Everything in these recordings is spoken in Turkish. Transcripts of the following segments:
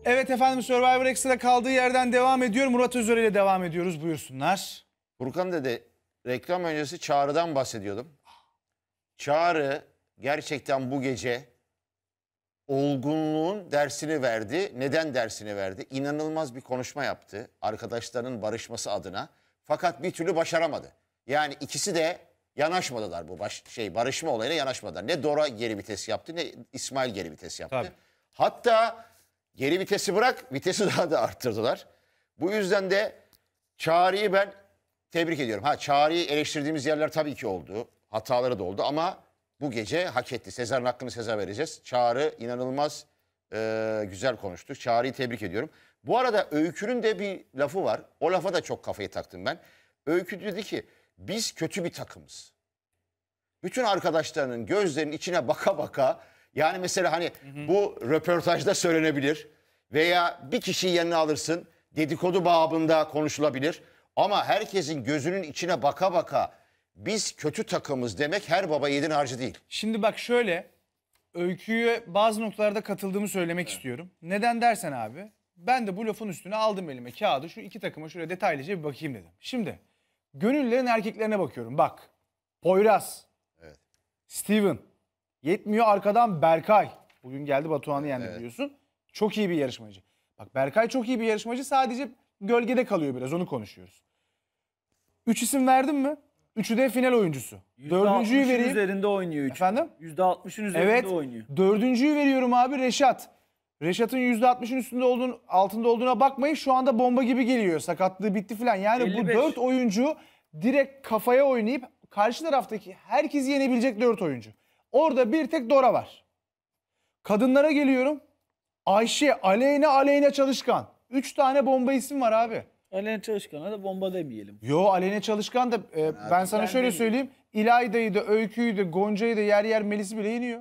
Evet efendim, Survivor Extra kaldığı yerden devam ediyor. Murat Özer ile devam ediyoruz. Buyursunlar. Furkan dedi, reklam öncesi Çağrı'dan bahsediyordum. Çağrı gerçekten bu gece olgunluğun dersini verdi. Neden dersini verdi? İnanılmaz bir konuşma yaptı arkadaşlarının barışması adına. Fakat bir türlü başaramadı. Yani ikisi de yanaşmadılar bu barışma olayına yanaşmadılar. Ne Dora geri vites yaptı ne İsmail geri vites yaptı. Tabii. Hatta geri vitesi bırak, vitesi daha da arttırdılar. Bu yüzden de Çağrı'yı ben tebrik ediyorum. Çağrı'yı eleştirdiğimiz yerler tabii ki oldu. Hataları da oldu ama bu gece hak etti. Sezar'ın hakkını Sezar vereceğiz. Çağrı inanılmaz güzel konuştu. Çağrı'yı tebrik ediyorum. Bu arada Öykü'nün de bir lafı var. O lafa da çok kafayı taktım ben. Öykü dedi ki biz kötü bir takımız. Bütün arkadaşlarının gözlerinin içine baka baka, yani mesela hani bu röportajda söylenebilir veya bir kişiyi yanına alırsın, dedikodu babında konuşulabilir. Ama herkesin gözünün içine baka baka biz kötü takımız demek her baba yiğidin harcı değil. Şimdi bak şöyle, Öykü'ye bazı noktalarda katıldığımı söylemek istiyorum. Neden dersen abi, ben de bu lafın üstüne aldım elime kağıdı, şu iki takıma şöyle detaylıca bir bakayım dedim. Şimdi gönüllerin erkeklerine bakıyorum, bak. Poyraz, Evet. Steven, yetmiyor arkadan Berkay. Bugün geldi Batuhan'ı yendi biliyorsun. Çok iyi bir yarışmacı. Bak Berkay çok iyi bir yarışmacı, sadece gölgede kalıyor biraz, onu konuşuyoruz. 3 isim verdim mi? Üçü de final oyuncusu. Dördüncüyü vereyim. üzerinde oynuyor. Efendim? %60'ın üzerinde oynuyor. Dördüncüyü veriyorum abi, Reşat. Reşat'ın %60'ın üstünde altında olduğuna bakmayın. Şu anda bomba gibi geliyor. Sakatlığı bitti falan. Yani 55. bu 4 oyuncu direkt kafaya oynayıp karşı taraftaki herkesi yenebilecek 4 oyuncu. Orada bir tek Dora var. Kadınlara geliyorum. Ayşe, Aleyna Çalışkan. 3 tane bomba isim var abi. Aleyna Çalışkan'a da bomba demeyelim. Yo, Aleyna Çalışkan da ben sana şöyle söyleyeyim. İlayda'yı da, Öykü'yü de, Gonca'yı da, yer Melis'i bile yeniyor.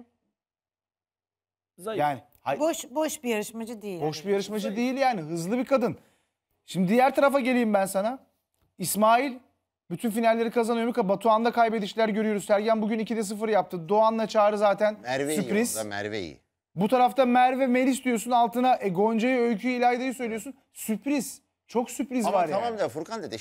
Zayıf. Yani Boş bir yarışmacı değil. boş bir yarışmacı değil yani. Hızlı bir kadın. Şimdi diğer tarafa geleyim ben sana. İsmail bütün finalleri kazanıyor. Batuhan'da kaybedişler görüyoruz. Sergen bugün 2'de 0 yaptı. Doğan'la Çağrı zaten Merve sürpriz. iyi orada, Merve iyi. Bu tarafta Merve, Melis diyorsun. Altına Gonca'yı, Öykü'yü, İlayda'yı söylüyorsun. Sürpriz. Çok sürpriz Ama var tamam yani. da Furkan dedi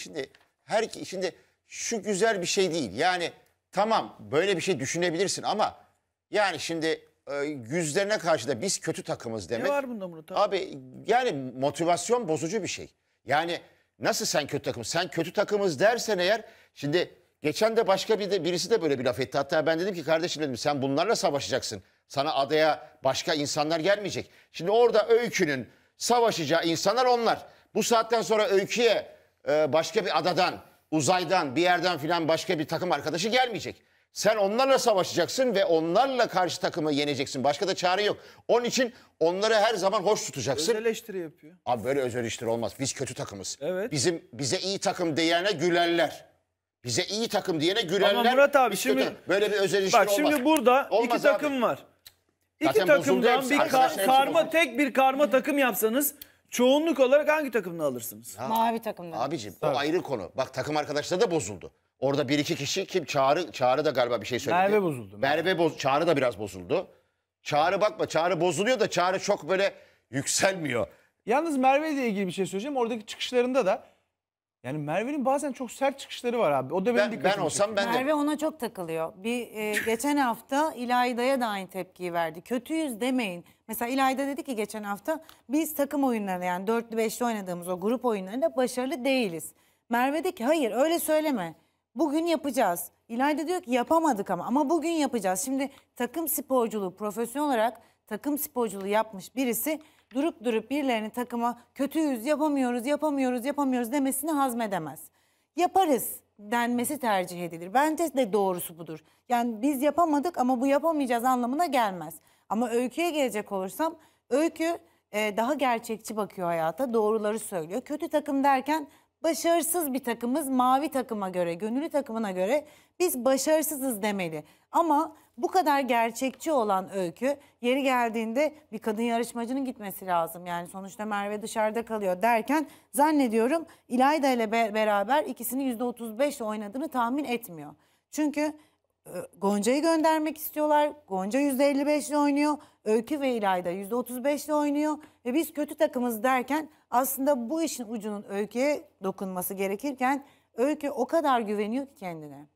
şimdi şu güzel bir şey değil. Yani tamam böyle bir şey düşünebilirsin ama yani şimdi yüzlerine karşı da biz kötü takımız demek. Ne var bunda Murat abi? Abi yani motivasyon bozucu bir şey. Yani nasıl sen kötü takım? Sen kötü takımız dersen eğer, şimdi geçen de başka birisi de böyle bir laf etti. Hatta ben dedim ki kardeşim dedim sen bunlarla savaşacaksın. Sana adaya başka insanlar gelmeyecek. Şimdi orada Öykü'nün savaşacağı insanlar onlar. Bu saatten sonra Öykü'ye başka bir adadan, uzaydan, bir yerden filan başka bir takım arkadaşı gelmeyecek. Sen onlarla savaşacaksın ve onlarla karşı takımı yeneceksin. Başka da çare yok. Onun için onları her zaman hoş tutacaksın. Öz eleştiri yapıyor. Abi böyle öz eleştiri olmaz. Biz kötü takımız. Evet. Bize iyi takım diyene gülerler. Bize iyi takım diyene gülerler. Ama Murat abi Biz şimdi kötü. Böyle bir öz eleştiri bak olmaz. şimdi burada Olmaz iki abi. takım var. İki Zaten bozuldu takımdan hepsi. bir Arkadaşlar hepsi bozuldu. tek bir karma takım yapsanız çoğunluk olarak hangi takımını alırsınız? Mavi takımda. Abicim o ayrı konu. Bak takım arkadaşları da bozuldu. Orada bir iki kişi kim? Çağrı da galiba bir şey söyledi. Merve bozuldu. Çağrı da biraz bozuldu. Çağrı bakma, Çağrı bozuluyor da Çağrı çok böyle yükselmiyor. Yalnız Merve ile ilgili bir şey söyleyeceğim. Oradaki çıkışlarında da yani Merve'nin bazen çok sert çıkışları var abi. O da benim Ben dikkatimi olsam çekiyor. ben de. Merve ona çok takılıyor. Geçen hafta İlayda'ya da aynı tepkiyi verdi. Kötüyüz demeyin. Mesela İlayda dedi ki geçen hafta biz takım oyunlarında, yani 4'lü 5'li oynadığımız o grup oyunlarında başarılı değiliz. Merve de ki hayır öyle söyleme. Bugün yapacağız. İlayda diyor ki yapamadık ama bugün yapacağız. Şimdi takım sporculuğu, profesyonel olarak takım sporculuğu yapmış birisi durup birilerinin takıma kötüyüz, yapamıyoruz demesini hazmedemez. Yaparız denmesi tercih edilir. Bence de doğrusu budur. Yani biz yapamadık ama bu yapamayacağız anlamına gelmez. Ama Öykü'ye gelecek olursam, Öykü daha gerçekçi bakıyor hayata, doğruları söylüyor. Kötü takım derken başarısız bir takımız, mavi takıma göre, gönüllü takımına göre biz başarısızız demeli. Ama bu kadar gerçekçi olan Öykü, yeri geldiğinde bir kadın yarışmacının gitmesi lazım. Yani sonuçta Merve dışarıda kalıyor derken zannediyorum İlayda ile beraber ikisini %35 oynadığını tahmin etmiyor. Çünkü Gonca'yı göndermek istiyorlar. Gonca %55'le oynuyor. Öykü ve İlayda %35'le oynuyor. Ve biz kötü takımız derken aslında bu işin ucunun Öykü'ye dokunması gerekirken Öykü o kadar güveniyor ki kendine.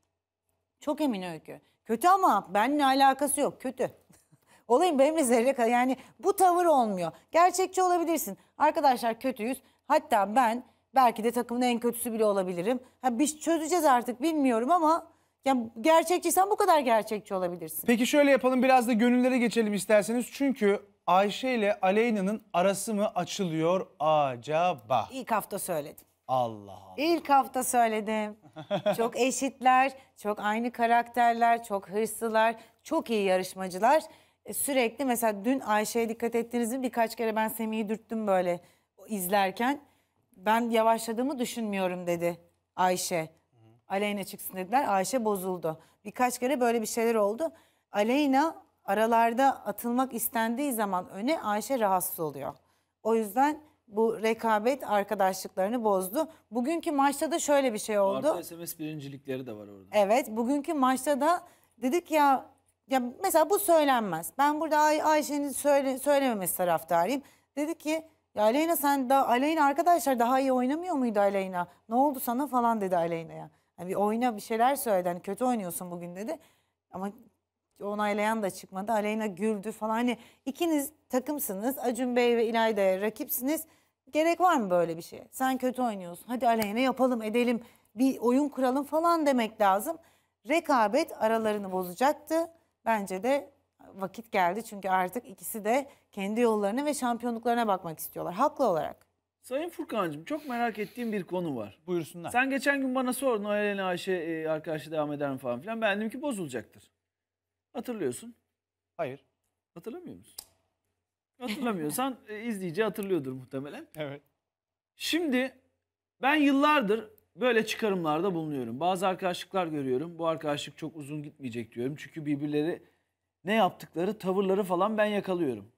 Çok emin Öykü. Kötü ama benimle alakası yok. Kötü. Olayım benimle zerre kadar. Yani bu tavır olmuyor. Gerçekçi olabilirsin. Arkadaşlar kötüyüz. Hatta ben belki de takımın en kötüsü bile olabilirim. Ha, biz çözeceğiz artık bilmiyorum ama ya gerçekçiysen bu kadar gerçekçi olabilirsin. Peki şöyle yapalım, biraz da gönüllere geçelim isterseniz. Çünkü Ayşe ile Aleyna'nın arası mı açılıyor acaba? İlk hafta söyledim. Allah Allah. İlk hafta söyledim. Çok eşitler, çok aynı karakterler, çok hırslılar, çok iyi yarışmacılar. Sürekli mesela dün Ayşe'ye dikkat ettiniz mi? Birkaç kere ben Semih'i dürttüm böyle izlerken. Ben yavaşladığımı düşünmüyorum dedi Ayşe. Aleyna çıksın dediler. Ayşe bozuldu. Birkaç kere böyle bir şeyler oldu. Aleyna aralarda atılmak istendiği zaman öne Ayşe rahatsız oluyor. O yüzden bu rekabet arkadaşlıklarını bozdu. Bugünkü maçta da şöyle bir şey oldu. Artı SMS birincilikleri de var orada. Evet, bugünkü maçta da dedik ya mesela bu söylenmez. Ben burada Ayşe'nin söylememesi taraftarıyım. Dedi ki ya Aleyna Aleyna arkadaşlar daha iyi oynamıyor muydu Aleyna? Ne oldu sana falan dedi Aleyna'ya. Yani bir oyna bir şeyler söyledi. Hani kötü oynuyorsun bugün dedi. Ama onaylayan da çıkmadı. Aleyna güldü falan. Hani ikiniz takımsınız. Acun Bey ve İlayda'ya rakipsiniz. Gerek var mı böyle bir şeye? Sen kötü oynuyorsun. Hadi Aleyna yapalım edelim. Bir oyun kuralım falan demek lazım. Rekabet aralarını bozacaktı. Bence de vakit geldi. Çünkü artık ikisi de kendi yollarına ve şampiyonluklarına bakmak istiyorlar. Haklı olarak. Sayın Furkan'cığım çok merak ettiğim bir konu var. Buyursunlar. Sen geçen gün bana sordun Aleyna Ayşe arkadaşı devam eder mi falan filan. Ben dedim ki bozulacaktır. Hatırlıyorsun. Hayır. Hatırlamıyor musun? Hatırlamıyorsan izleyici hatırlıyordur muhtemelen. Evet. Şimdi ben yıllardır böyle çıkarımlarda bulunuyorum. Bazı arkadaşlıklar görüyorum. Bu arkadaşlık çok uzun gitmeyecek diyorum. Çünkü birbirleri ne yaptıkları, tavırları falan ben yakalıyorum.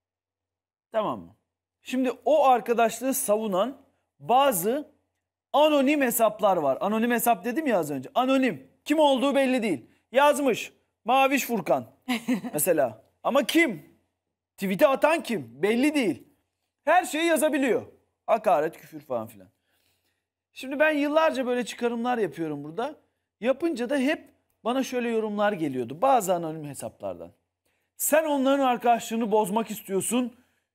Tamam mı? Şimdi o arkadaşlığı savunan bazı anonim hesaplar var. Anonim hesap dedim ya az önce. Anonim. Kim olduğu belli değil. Yazmış. Maviş Furkan. Mesela. Ama kim? Tweet'e atan kim? Belli değil. Her şeyi yazabiliyor. Hakaret, küfür falan filan. Şimdi ben yıllarca böyle çıkarımlar yapıyorum burada. Yapınca da hep bana şöyle yorumlar geliyordu. Bazı anonim hesaplardan. Sen onların arkadaşlığını bozmak istiyorsun.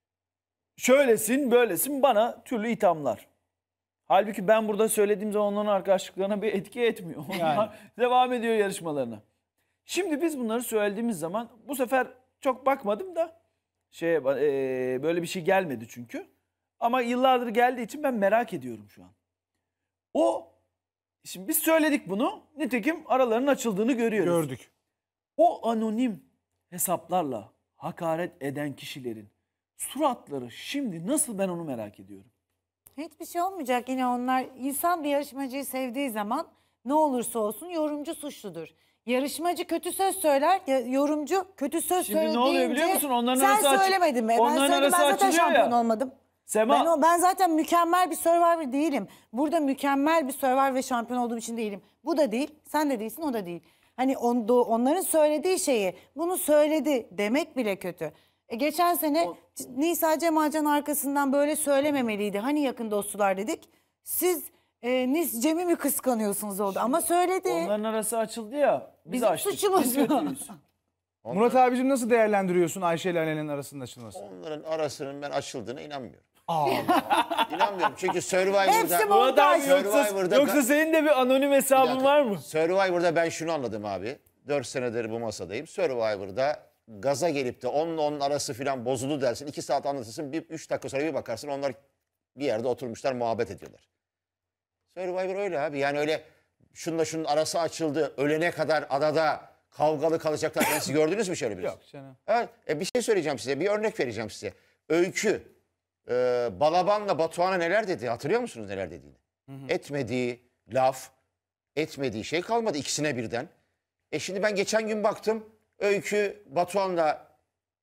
Şöylesin, böylesin, bana türlü ithamlar. Halbuki ben burada söylediğim zaman onların arkadaşlıklarına bir etki etmiyor. Onlar Yani. devam ediyor yarışmalarına. Şimdi biz bunları söylediğimiz zaman bu sefer çok bakmadım da böyle bir şey gelmedi çünkü. Ama yıllardır geldiği için ben merak ediyorum şu an. Şimdi biz söyledik bunu. Nitekim aralarının açıldığını görüyoruz. Gördük. O anonim hesaplarla hakaret eden kişilerin suratları şimdi nasıl, ben onu merak ediyorum. Hiçbir şey olmayacak. Yine onlar insan bir yarışmacıyı sevdiği zaman ne olursa olsun yorumcu suçludur. Yarışmacı kötü söz söyler, yorumcu kötü söz Şimdi söyleyince... ne oluyor biliyor musun? Onların sen arası söylemedin mi? Ben onların söyledim, arası ben zaten açılıyor şampiyon ya. olmadım. Sema, Ben zaten mükemmel bir Survivor değilim. Burada mükemmel bir Survivor ve şampiyon olduğum için değilim. Bu da değil, sen de değilsin, o da değil. Hani onların söylediği şeyi, bunu söyledi demek bile kötü. Geçen sene Nisa Cemalcan arkasından böyle söylememeliydi. Hani yakın dostlar dedik. Siz Cem'i mi kıskanıyorsunuz oldu? Ama söyledi. onların arası açıldı ya. Biz Bizim açtık. suçumuz Biz mu? kötüyüz. Murat abicim nasıl değerlendiriyorsun Ayşe ile Aleyna'nın arasının açılması? Onların arasının ben açıldığına inanmıyorum. Aa. İnanmıyorum çünkü Hepsi Survivor'da... Murat abi Survivor'da- yoksa senin de bir anonim Bir hesabın dakika. var mı? Survivor'da ben şunu anladım abi. 4 senedir bu masadayım. Survivor'da gaza gelip de onunla onun arası falan bozuldu dersin. 2 saat anlatırsın. 3 dakika sonra bir bakarsın onlar bir yerde oturmuşlar muhabbet ediyorlar. Survivor öyle abi. Yani öyle şununla şunun arası açıldı. Ölene kadar adada kavgalı kalacaklar. Yani siz gördünüz mü şöyle bir? Yok canım. Evet, bir şey söyleyeceğim size. Bir örnek vereceğim size. Öykü. Balaban'la Batuhan'a neler dedi? Hatırlıyor musunuz neler dediğini? Etmediği laf, etmediği şey kalmadı ikisine birden. Şimdi ben geçen gün baktım. Öykü Batuhan'la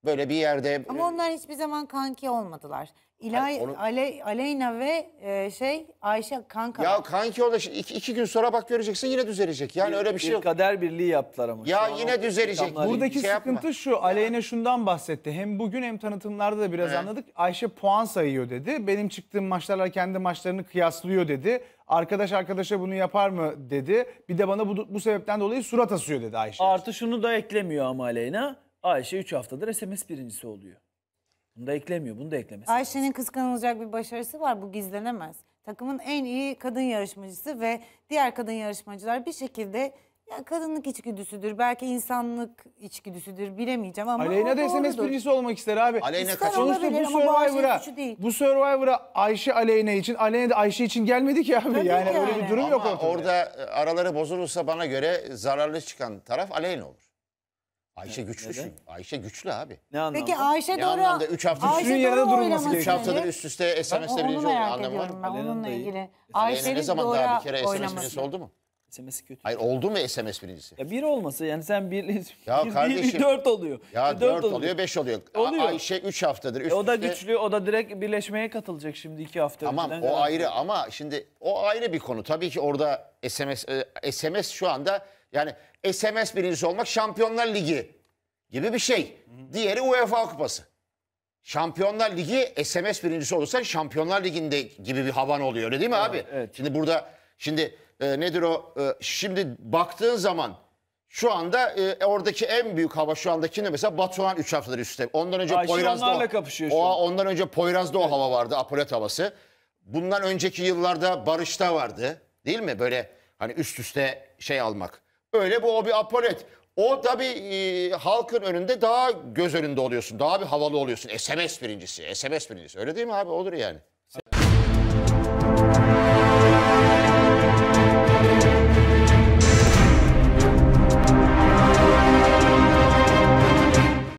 böyle bir yerde Ama onlar hiçbir zaman kanki olmadılar. İlay, Onu- Aleyna ve Ayşe kanka. ya kanki o da iki gün sonra bak göreceksin yine düzelecek. Yani öyle bir şey yok. kader birliği yaptılar ama. Ya Şu an yine o düzelecek. rakamlar Buradaki şey yapma. sıkıntı şu. Aleyna şundan bahsetti. Hem bugün hem tanıtımlarda da biraz anladık. Ayşe puan sayıyor dedi. Benim çıktığım maçlarla kendi maçlarını kıyaslıyor dedi. Arkadaş arkadaşa bunu yapar mı dedi. Bir de bana bu sebepten dolayı surat asıyor dedi Ayşe. Artı şunu da eklemiyor ama Aleyna. Ayşe 3 haftadır SMS birincisi oluyor. Bunu da eklemiyor. Bunu da eklemesi. Ayşe'nin kıskanılacak bir başarısı var. Bu gizlenemez. Takımın en iyi kadın yarışmacısı ve diğer kadın yarışmacılar bir şekilde ya kadınlık içgüdüsüdür. Belki insanlık içgüdüsüdür. Bilemeyeceğim ama Aleyna da o SMS doğrudur. birincisi olmak ister abi. Aleyna İster kaç olabilir. Sonuçta bu ama bu Ayşe'nin Survivor'a suçu değil. bu Survivor'a Ayşe Aleyna için, Aleyna da Ayşe için gelmedi ki abi. Tabii yani ki öyle yani. bir durum yok Ama ortada. orada araları bozulursa bana göre zararlı çıkan taraf Aleyna olur. Ayşe güçlü neden? çünkü. Ayşe güçlü abi. Ne anlamda? Peki Ayşe Ne doğru. anlamda? 3 hafta Ayşe Üçünün yerine doğru durulması oylaması gerekiyor. 3 haftadır nedir? üst üste SMS'le Onu birinci oluyor. merak Anlamı var ediyorum mı? ben Alena'nın onunla da iyi. ilgili. Aleyna Ayşe'nin ne zaman doğru daha bir kere SMS oylaması. birincisi oldu mu? SMS'i kötü. Hayır oldu mu SMS birincisi? Ya bir olması yani sen bir Ya bir kardeşim. 4 oluyor. Ya Bir 4 oluyor 5 oluyor. Oluyor. Ayşe 3 haftadır üst O da üste. güçlü. O da direkt birleşmeye katılacak şimdi 2 hafta Tamam önceden. o ayrı ama şimdi o ayrı bir konu. Tabii ki orada SMS şu anda yani SMS birincisi olmak Şampiyonlar Ligi gibi bir şey. Diğeri UEFA Kupası. Şampiyonlar Ligi SMS birincisi olursa Şampiyonlar Ligi'nde gibi bir havan oluyor öyle değil mi abi? evet. Şimdi burada nedir o şimdi baktığın zaman şu anda oradaki en büyük hava şu andaki ne mesela Batuhan 3 haftadır üstte. Ondan önce Ayşe Poyraz'da onlarla kapışıyor şu an. ondan önce Poyraz'da o hava vardı, apolet havası. Bundan önceki yıllarda Barış'ta vardı. Değil mi? Böyle hani üst üste şey almak. Öyle o bir apolet. O tabii halkın önünde daha göz önünde oluyorsun. Daha bir havalı oluyorsun. SMS birincisi. SMS birincisi. Öyle değil mi abi? Olur yani.